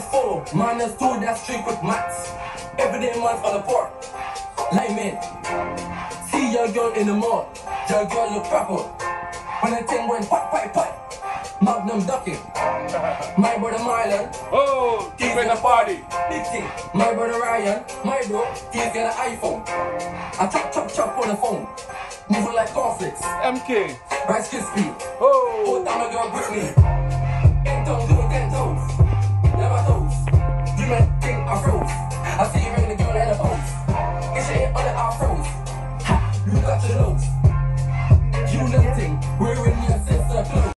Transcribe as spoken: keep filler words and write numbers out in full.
four, minus two, that's three quick maths. Every day man's on the port. Lineman, see your girl in the mall. Your girl look proper. When the thing went pop, pipe, pipe. Magnum ducking. My brother Marlon. Oh, keep in the party. Big thing. My brother Ryan. My bro, he's got an iPhone. I chop, chop, chop on the phone. Moving like cornflakes. M K. Rice Krispie. Oh. Oh, time my girl Britney.